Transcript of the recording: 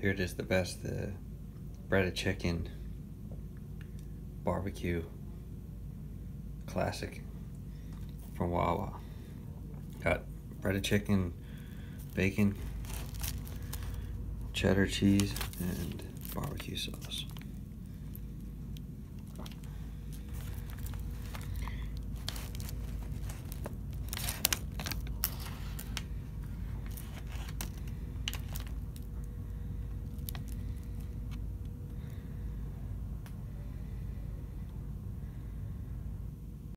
Here it is, the best, the breaded chicken barbecue classic from Wawa. Got breaded chicken, bacon, cheddar cheese, and barbecue sauce.